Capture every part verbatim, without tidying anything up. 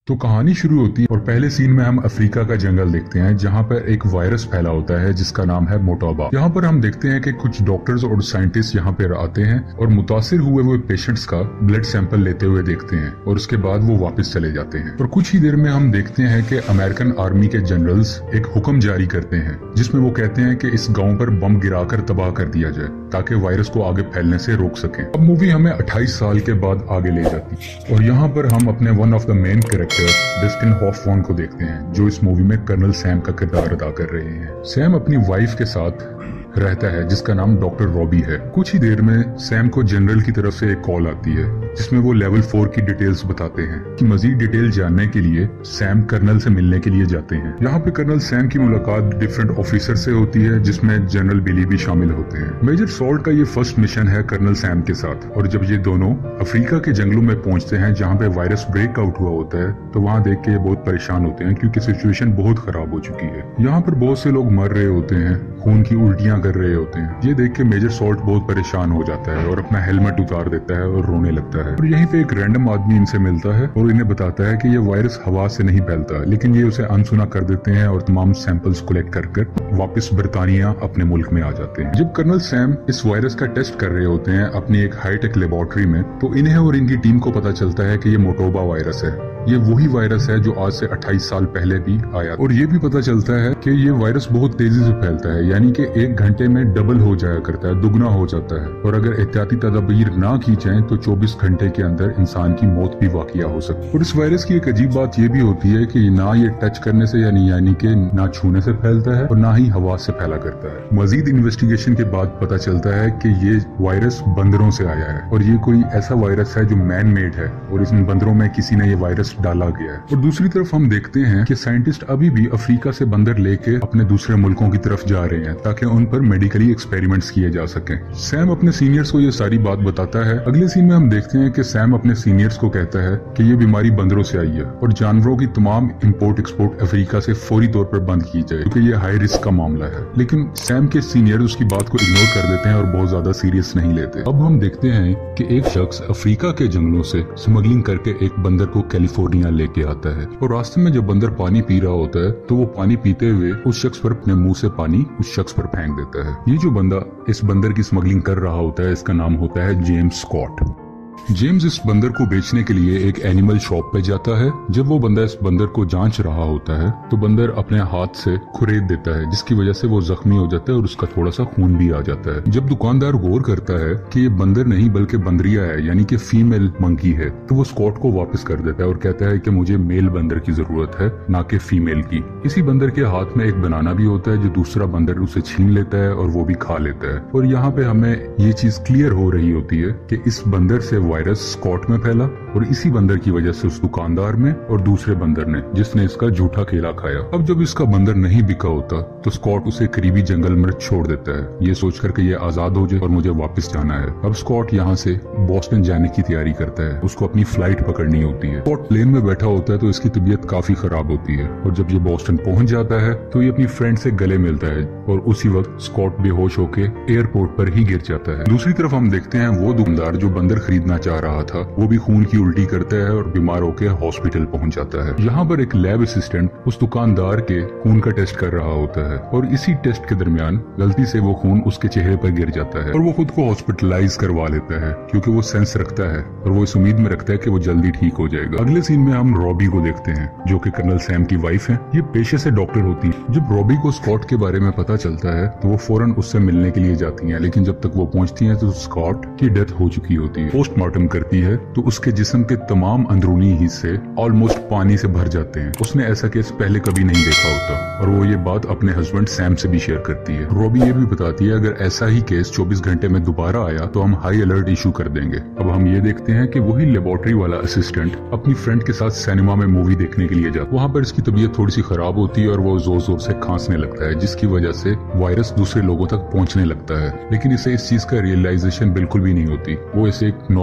तो कहानी शुरू होती है और पहले सीन में हम अफ्रीका का जंगल देखते हैं जहाँ पर एक वायरस फैला होता है जिसका नाम है मोटोबा। यहाँ पर हम देखते हैं कि कुछ डॉक्टर्स और साइंटिस्ट यहाँ पर आते हैं और मुतासिर हुए हुए पेशेंट्स का ब्लड सैंपल लेते हुए देखते हैं और उसके बाद वो वापस चले जाते हैं। और कुछ ही देर में हम देखते हैं कि अमेरिकन आर्मी के जनरल्स एक हुक्म जारी करते हैं जिसमें वो कहते हैं कि इस गाँव पर बम गिराकर तबाह कर दिया जाए ताकि वायरस को आगे फैलने से रोक सकें। अब मूवी हमें अट्ठाईस साल के बाद आगे ले जाती है और यहाँ पर हम अपने one of the main character Dustin Hoffman को देखते हैं जो इस मूवी में कर्नल सैम का किरदार अदा कर रहे हैं। सैम अपनी वाइफ के साथ रहता है जिसका नाम डॉक्टर रॉबी है। कुछ ही देर में सैम को जनरल की तरफ से एक कॉल आती है जिसमें वो लेवल फोर की डिटेल्स बताते हैं कि मजीद डिटेल जानने के लिए सैम कर्नल से मिलने के लिए जाते हैं। यहाँ पे कर्नल सैम की मुलाकात डिफरेंट ऑफिसर से होती है जिसमें जनरल बिली भी शामिल होते हैं। मेजर सॉल्ट का ये फर्स्ट मिशन है कर्नल सैम के साथ और जब ये दोनों अफ्रीका के जंगलों में पहुंचते हैं जहाँ पे वायरस ब्रेक आउट हुआ होता है तो वहाँ देख के ये बहुत परेशान होते हैं क्योंकि सिचुएशन बहुत खराब हो चुकी है। यहाँ पर बहुत से लोग मर रहे होते हैं, खून की उल्टियां कर रहे होते हैं। ये देख के मेजर सॉल्ट बहुत परेशान हो जाता है और अपना हेलमेट उतार देता है और रोने लगता है। और यहीं पे एक रैंडम आदमी इनसे मिलता है और इन्हें बताता है कि ये वायरस हवा से नहीं फैलता, लेकिन ये उसे अनसुना कर देते हैं और तमाम सैंपल्स कलेक्ट कर कर वापस बरतानिया अपने मुल्क में आ जाते हैं। जब कर्नल सैम इस वायरस का टेस्ट कर रहे होते हैं अपनी एक हाईटेक लेबोरेटरी में तो इन्हें और इनकी टीम को पता चलता है कि ये मोटोबा वायरस है। ये वही वायरस है जो आज से अट्ठाईस साल पहले भी आया और ये भी पता चलता है कि ये वायरस बहुत तेजी से फैलता है, यानी कि एक घंटे में डबल हो जाया करता है, दुगना हो जाता है और अगर एहतियाती तदबीर ना की जाए तो चौबीस घंटे के अंदर इंसान की मौत भी वाक़िया हो सकती है। और इस वायरस की एक अजीब बात ये भी होती है कि ना ये टच करने से यानी यानी कि ना छूने से फैलता है और ना ही हवा से फैला करता है। मजीद इन्वेस्टिगेशन के बाद पता चलता है कि ये वायरस बंदरों से आया है और ये कोई ऐसा वायरस है जो मैन मेड है और इन बंदरों में किसी ने ये वायरस डाला गया है। और दूसरी तरफ हम देखते हैं कि साइंटिस्ट अभी भी अफ्रीका से बंदर लेके अपने दूसरे मुल्कों की तरफ जा रहे हैं ताकि उन पर मेडिकली एक्सपेरिमेंट्स किए जा सकें। सैम अपने सीनियर्स को ये सारी बात बताता है। अगले सीन में हम देखते हैं कि सैम अपने सीनियर्स को कहता है कि ये बीमारी बंदरों से आई है और जानवरों की तमाम इंपोर्ट एक्सपोर्ट अफ्रीका से फौरी तौर पर बंद की जाए क्योंकि ये हाई रिस्क का मामला है। लेकिन सैम के सीनियर उसकी बात को इग्नोर कर देते हैं और बहुत ज्यादा सीरियस नहीं लेते। अब हम देखते हैं कि एक शख्स अफ्रीका के जंगलों से स्मगलिंग करके एक बंदर को कैलिफोर्निया लेके आता है और रास्ते में जब बंदर पानी पी रहा होता है तो वो पानी पीते हुए उस शख्स पर अपने मुंह से पानी उस शख्स पर फेंक देता है। ये जो बंदा इस बंदर की स्मगलिंग कर रहा होता है इसका नाम होता है जेम्स स्कॉट। जेम्स इस बंदर को बेचने के लिए एक एनिमल शॉप पे जाता है। जब वो बंदा इस बंदर को जांच रहा होता है तो बंदर अपने हाथ से खुरेद देता है जिसकी वजह से वो जख्मी हो जाता है और उसका थोड़ा सा खून भी आ जाता है। जब दुकानदार गौर करता है कि ये बंदर नहीं बल्कि बंदरिया है यानी कि फीमेल मंकी है तो वो स्कॉट को वापस कर देता है और कहता है कि मुझे मेल बंदर की जरूरत है ना कि फीमेल की। इसी बंदर के हाथ में एक बनाना भी होता है जो दूसरा बंदर उसे छीन लेता है और वो भी खा लेता है। और यहाँ पे हमें ये चीज क्लियर हो रही होती है कि इस बंदर से वायरस स्कॉट में फैला और इसी बंदर की वजह से उस दुकानदार में और दूसरे बंदर ने जिसने इसका झूठा केला खाया। अब जब इसका बंदर नहीं बिका होता तो स्कॉट उसे करीबी जंगल में छोड़ देता है ये सोचकर कि ये आजाद हो जाए और मुझे वापस जाना है। अब स्कॉट यहाँ से बोस्टन जाने की तैयारी करता है, उसको अपनी फ्लाइट पकड़नी होती है। स्कॉट प्लेन में बैठा होता है तो इसकी तबीयत काफी खराब होती है और जब ये बोस्टन पहुंच जाता है तो ये अपनी फ्रेंड से गले मिलता है और उसी वक्त स्कॉट बेहोश होके एयरपोर्ट पर ही गिर जाता है। दूसरी तरफ हम देखते हैं वो दुकानदार जो बंदर खरीदना चाह रहा था वो भी खून की उल्टी करता है और बीमार होकर हॉस्पिटल पहुंच जाता है। यहाँ पर एक लैब असिस्टेंट उस दुकानदार के खून का टेस्ट कर रहा होता है और इसी टेस्ट के दरमियान गलती से वो खून उसके चेहरे पर गिर जाता है और वो खुद को हॉस्पिटलाइज करवा लेता है क्योंकि वो सेंस रखता है और वो इस उम्मीद में रखता है कि वो जल्दी ठीक हो जाएगा। अगले सीन में हम रॉबी को देखते हैं जो कि कर्नल सैम की वाइफ है। ये पेशे से डॉक्टर होती है। जब रॉबी को स्कॉट के बारे में पता चलता है तो वो फौरन उससे मिलने के लिए जाती है, लेकिन जब तक वो पहुंचती है तो स्कॉट की डेथ हो चुकी होती है। पोस्टमार्टम करती है तो उसके जिस्म के तमाम अंदरूनी हिस्से ऑलमोस्ट पानी से भर जाते हैं। उसने ऐसा केस पहले कभी नहीं देखा होता और वो ये बात अपने हस्बैंड सैम से भी शेयर करती है। रॉबी ये भी बताती है अगर ऐसा ही केस चौबीस घंटे में दोबारा आया तो हम हाई अलर्ट इशू कर देंगे। अब हम ये देखते हैं कि वही लेबोरेटरी वाला असिस्टेंट अपनी फ्रेंड के साथ सिनेमा में मूवी देखने के लिए जाता है। वहाँ पर इसकी तबीयत थोड़ी सी खराब होती है और वो जोर जोर से खांसने लगता है जिसकी वजह से वायरस दूसरे लोगों तक पहुँचने लगता है, लेकिन इसे इस चीज का रियलाइजेशन बिल्कुल भी नहीं होती। वो इसे एक नॉर्मल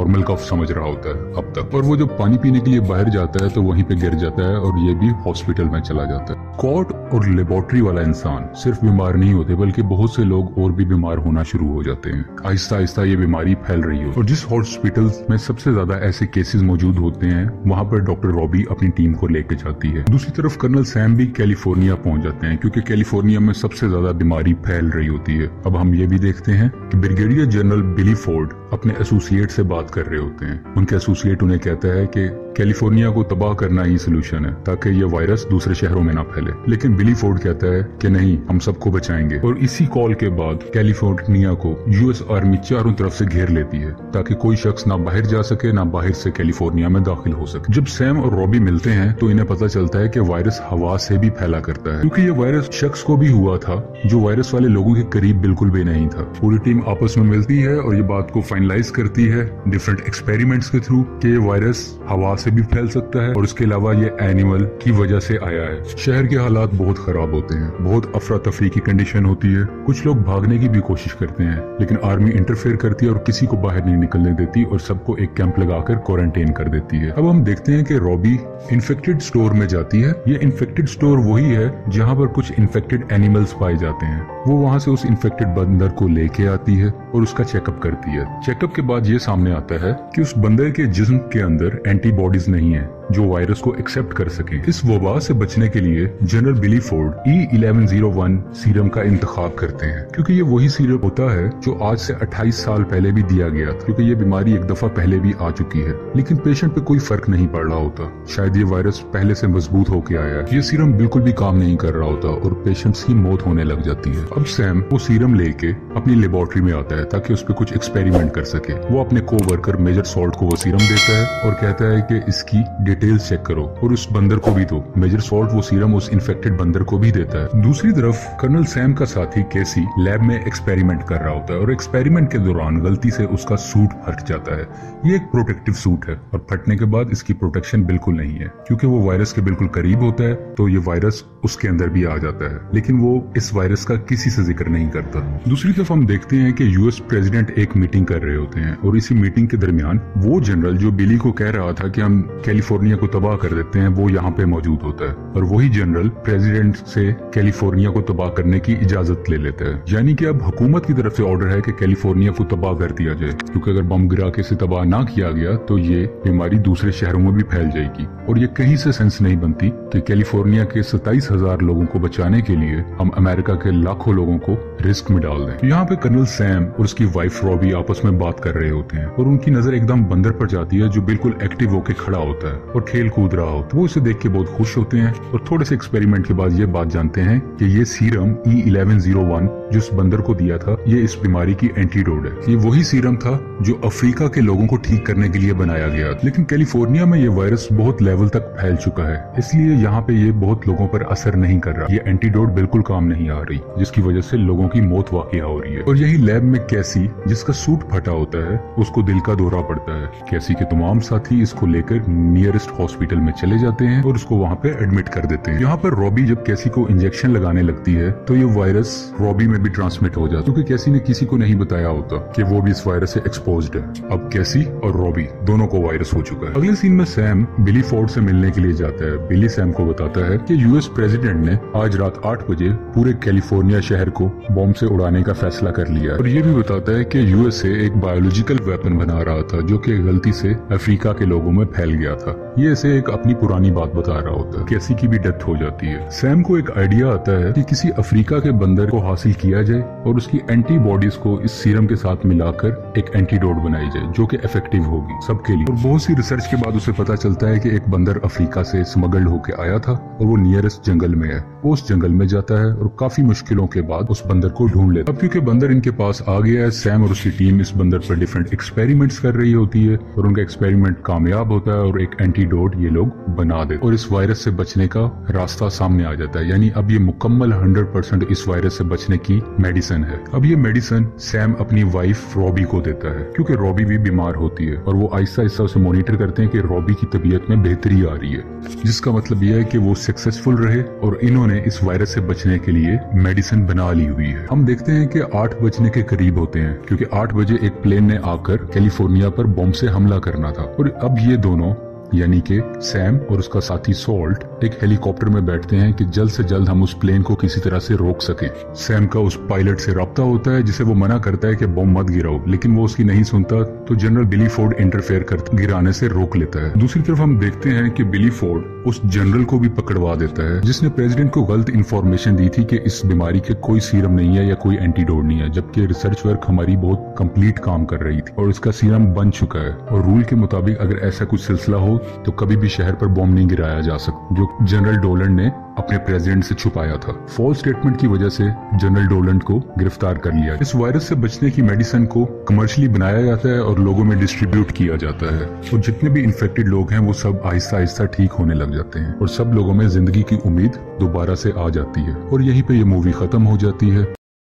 नॉर्मल कफ समझ रहा होता है अब तक। और वो जब पानी पीने के लिए बाहर जाता है तो वहीं पे गिर जाता है और ये भी हॉस्पिटल में चला जाता है। कॉट और लेबोरेटरी वाला इंसान सिर्फ बीमार नहीं होते बल्कि बहुत से लोग और भी बीमार होना शुरू हो जाते हैं। आहिस्ता आहिस्ता ये बीमारी फैल रही हो और जिस हॉस्पिटल में सबसे ज्यादा ऐसे केसेस मौजूद होते हैं वहाँ पर डॉक्टर रॉबी अपनी टीम को लेके जाती है। दूसरी तरफ कर्नल सैम भी कैलिफोर्निया पहुंच जाते हैं क्योंकि कैलिफोर्निया में सबसे ज्यादा बीमारी फैल रही होती है। अब हम ये भी देखते हैं कि ब्रिगेडियर जनरल बिली फोर्ड अपने एसोसिएट से बात कर रहे होते हैं। उनके एसोसिएट उन्हें कहता है कि कैलिफोर्निया को तबाह करना ही सोल्यूशन है ताकि ये वायरस दूसरे शहरों में ना फैले। लेकिन बिली फोर्ड कहता है कि नहीं, हम सबको बचाएंगे। और इसी कॉल के बाद कैलिफोर्निया को यूएस आर्मी चारों तरफ से घेर लेती है ताकि कोई शख्स ना बाहर जा सके ना बाहर से कैलिफोर्निया में दाखिल हो सके। जब सैम और रॉबी मिलते हैं तो इन्हें पता चलता है कि वायरस हवा से भी फैला करता है क्योंकि ये वायरस शख्स को भी हुआ था जो वायरस वाले लोगों के करीब बिल्कुल भी नहीं था। पूरी टीम आपस में मिलती है और ये बात को फाइनलाइज करती है डिफरेंट एक्सपेरिमेंट्स के थ्रू कि ये वायरस हवा से भी फैल सकता है और इसके अलावा ये एनिमल की वजह से आया है। शहर के हालात बहुत खराब होते हैं, बहुत अफरा तफरी की कंडीशन होती है। कुछ लोग भागने की भी कोशिश करते हैं लेकिन आर्मी इंटरफेयर करती है और किसी को बाहर नहीं निकलने देती और सबको एक कैंप लगाकर क्वारंटाइन कर देती है। अब हम देखते हैं कि रॉबी इन्फेक्टेड स्टोर में जाती है। ये इन्फेक्टेड स्टोर वही है जहाँ पर कुछ इन्फेक्टेड एनिमल्स पाए जाते हैं। वो वहाँ से उस इन्फेक्टेड बंदर को लेके आती है और उसका चेकअप करती है। चेकअप के बाद ये सामने आता है कि उस बंदर के जिस्म के अंदर एंटीबॉडीज नहीं है जो वायरस को एक्सेप्ट कर सके। इस वबा से बचने के लिए general Billy Ford E eleven zero one serum का इंतखाब करते हैं क्योंकि ये वही सीरम होता है जो आज से अट्ठाईस साल पहले भी दिया गया था क्योंकि ये बीमारी एक दफा पहले भी आ चुकी है लेकिन पेशेंट पे कोई फर्क नहीं पड़ रहा होता। शायद ये वायरस पहले से मजबूत होके आया है। ये सीरम बिल्कुल भी काम नहीं कर रहा होता और पेशेंट्स की मौत होने लग जाती है। अब सैम वो सीरम लेके अपनी लेबोरेटरी में आता है ताकि उस पर कुछ एक्सपेरिमेंट कर सके। वो अपने को वर्कर मेजर सॉल्ट को वो सीरम देता है और कहता है कि इसकी डिटेल्स चेक करो और उस बंदर को भी दो। मेजर सॉल्ट वो सीरम उस इन्फेक्टेड बंदर को भी देता है। दूसरी तरफ कर्नल सैम का साथी केसी लैब में एक्सपेरिमेंट कर रहा होता है और एक्सपेरिमेंट के दौरान गलती से उसका सूट फट जाता है। ये एक प्रोटेक्टिव सूट है और फटने के बाद इसकी प्रोटेक्शन बिल्कुल नहीं है क्योंकि वो वायरस के बिल्कुल करीब होता है तो ये वायरस उसके अंदर भी आ जाता है लेकिन वो इस वायरस का किसी से जिक्र नहीं करता। दूसरी तरफ हम देखते हैं कि यूएस प्रेसिडेंट एक मीटिंग कर रहे होते हैं और इसी मीटिंग के दरमियान वो जनरल जो बिली को कह रहा था कि हम कैलिफोर्निया को तबाह कर देते हैं वो यहाँ पे मौजूद होता है और वही जनरल प्रेसिडेंट से कैलिफोर्निया को तबाह करने की इजाजत ले लेता है। यानी कि अब हुकूमत की तरफ से ऑर्डर है कि कैलिफोर्निया को तबाह कर दिया जाए क्योंकि अगर बम गिरा के इसे तबाह ना किया गया तो ये बीमारी दूसरे शहरों में भी फैल जाएगी और ये कहीं से सेंस नहीं बनती कि कैलिफोर्निया के सत्ताईस हजार लोगों को बचाने के लिए हम अमेरिका के लाखों लोगों को रिस्क में डाल दें। यहाँ पे कर्नल सैम और उसकी वाइफ रॉबी आपस में बात कर रहे होते हैं और उनकी नजर एकदम बंदर पर जाती है जो बिल्कुल एक्टिव होकर खड़ा होता है और खेल कूद रहा होता है। वो इसे देख के बहुत खुश होते हैं और थोड़े से एक्सपेरिमेंट के बाद ये बात जानते हैं कि ये serum E eleven zero one जो उस बंदर को दिया था ये इस बीमारी की एंटीडोट है। ये वही सीरम था जो अफ्रीका के लोगों को ठीक करने के लिए बनाया गया। लेकिन कैलिफोर्निया में ये वायरस बहुत लेवल तक फैल चुका है इसलिए यहाँ पे ये बहुत लोगों पर असर नहीं कर रहा। ये एंटीडोट बिल्कुल काम नहीं आ रही जिसकी वजह से लोगों की मौत वाकई हो रही है। और यही लैब में कैसी जिसका सूट फटा होता है उसको दिल का दौरा पड़ता है। कैसी के तमाम साथी इसको लेकर नियरेस्ट हॉस्पिटल में चले जाते हैं और उसको वहाँ पे एडमिट कर देते हैं। यहाँ पर रॉबी जब कैसी को इंजेक्शन लगाने लगती है तो ये वायरस रॉबी में भी ट्रांसमिट हो जाता क्योंकि कैसी ने किसी को नहीं बताया होता कि वो भी इस वायरस से एक्सपोज्ड है। अब कैसी और रॉबी दोनों को वायरस हो चुका है। अगले सीन में सैम बिली फोर्ड से मिलने के लिए जाता है। बिली सैम को बताता है कि यूएस प्रेसिडेंट ने आज रात आठ बजे पूरे कैलिफोर्निया शहर को बॉम्ब से उड़ाने का फैसला कर लिया और ये भी बताता है कि यूएसए एक बायोलॉजिकल वेपन बना रहा था जो कि गलती से अफ्रीका के लोगों में फैल गया था। ये ऐसे एक अपनी पुरानी बात बता रहा होता है। कैसी की भी डेथ हो जाती है। सैम को एक आइडिया आता है कि किसी अफ्रीका के बंदर को हासिल किया जाए और उसकी एंटीबॉडीज को इस सीरम के साथ मिलाकर एक एंटीडोट बनाई जाए जो कि इफेक्टिव होगी सबके लिए। और बहुत सी रिसर्च के बाद उसे पता चलता है कि एक बंदर अफ्रीका से स्मगल्ड होके आया था और वो नियरेस्ट जंगल में है। वो उस जंगल में जाता है और काफी मुश्किलों के बाद उस बंदर को ढूंढ लेता है। अब क्योंकि बंदर इनके पास आ गया है, सैम और उसकी टीम इस बंदर पर डिफरेंट एक्सपेरिमेंट्स कर रही होती है और उनका एक्सपेरिमेंट कामयाब होता है और एक एंटी एंटीडोट ये लोग बना देते और इस वायरस से बचने का रास्ता सामने आ जाता है। यानी अब ये मुकम्मल हंड्रेड परसेंट इस वायरस से बचने की मेडिसिन है। अब ये मेडिसिन सैम अपनी वाइफ रॉबी को देता है, क्योंकि रॉबी भी बीमार होती है और वो आहिस्ता आहिस्ता उसे मॉनिटर करते हैं कि रॉबी की तबीयत में बेहतरी आ रही है, जिसका मतलब यह है कि वो सक्सेसफुल रहे और इन्होंने इस वायरस से बचने के लिए मेडिसिन बना ली हुई है। हम देखते हैं कि आठ बजने के करीब होते हैं, क्योंकि आठ बजे एक प्लेन ने आकर कैलिफोर्निया पर बॉम्ब से हमला करना था और अब ये दोनों यानी कि सैम और उसका साथी सॉल्ट एक हेलीकॉप्टर में बैठते हैं कि जल्द से जल्द हम उस प्लेन को किसी तरह से रोक सकें। सैम का उस पायलट से राब्ता होता है, जिसे वो मना करता है कि बम मत गिराओ, लेकिन वो उसकी नहीं सुनता तो जनरल बिली फोर्ड इंटरफेयर कर गिराने से रोक लेता है। दूसरी तरफ हम देखते हैं कि बिली फोर्ड उस जनरल को भी पकड़वा देता है जिसने प्रेसिडेंट को गलत इन्फॉर्मेशन दी थी कि इस बीमारी के कोई सीरम नहीं है या कोई एंटीडोट नहीं है, जबकि रिसर्च वर्क हमारी बहुत कंप्लीट काम कर रही थी और इसका सीरम बन चुका है और रूल के मुताबिक अगर ऐसा कुछ सिलसिला हो तो कभी भी शहर पर बॉम्ब नहीं गिराया जा सकता, जो जनरल डोलंड ने अपने प्रेसिडेंट से छुपाया था। फॉल्स स्टेटमेंट की वजह से जनरल डोलंड को गिरफ्तार कर लिया। इस वायरस से बचने की मेडिसिन को कमर्शियली बनाया जाता है और लोगों में डिस्ट्रीब्यूट किया जाता है और जितने भी इन्फेक्टेड लोग हैं वो सब आहिस्ता आहिस्ता ठीक होने लग जाते हैं और सब लोगों में जिंदगी की उम्मीद दोबारा से आ जाती है और यहीं पे ये मूवी खत्म हो जाती है।